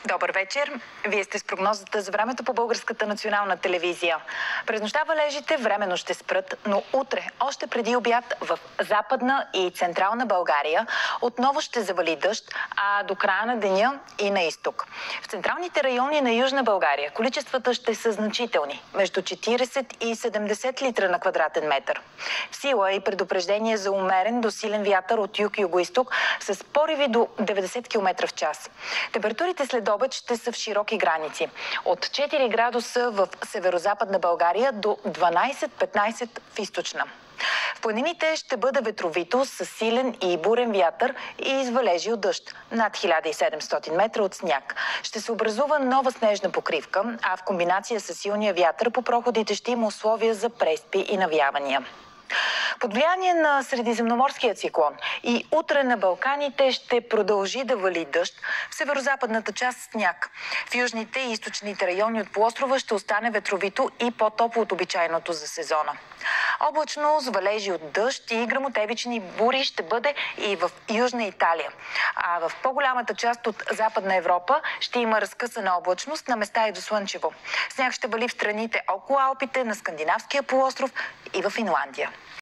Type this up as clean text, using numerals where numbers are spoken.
Добър вечер! Вие сте с прогнозата за времето по Българската национална телевизия. През нощта валежите временно ще спрат, но утре, още преди обяд, в Западна и Централна България отново ще завали дъжд, а до края на деня и на изток. В централните райони на Южна България количествата ще са значителни – между 40 и 70 литра на квадратен метър. В сила и предупреждение за умерен до силен вятър от юг-югоизток с пориви до 90 км в час. Температурите след обед ще са в широки граници. От 4 градуса в северо-западна България до 12-15 в източна. В планините ще бъде ветровито с силен и бурен вятър и извалежи от дъжд. Над 1700 метра от сняг. Ще се образува нова снежна покривка, а в комбинация с силния вятър по проходите ще има условия за преспи и навявания. Под влияние на средиземноморския циклон и утре на Балканите ще продължи да вали дъжд, в северо-западната част сняг. В южните и източните райони от полуострова ще остане ветровито и по-топло от обичайното за сезона. Облачно с валежи от дъжд и гръмотевични бури ще бъде и в Южна Италия. А в по-голямата част от Западна Европа ще има разкъсана облачност, на места и до слънчево. Сняг ще вали в страните около Алпите, на Скандинавския полуостров и в Финландия.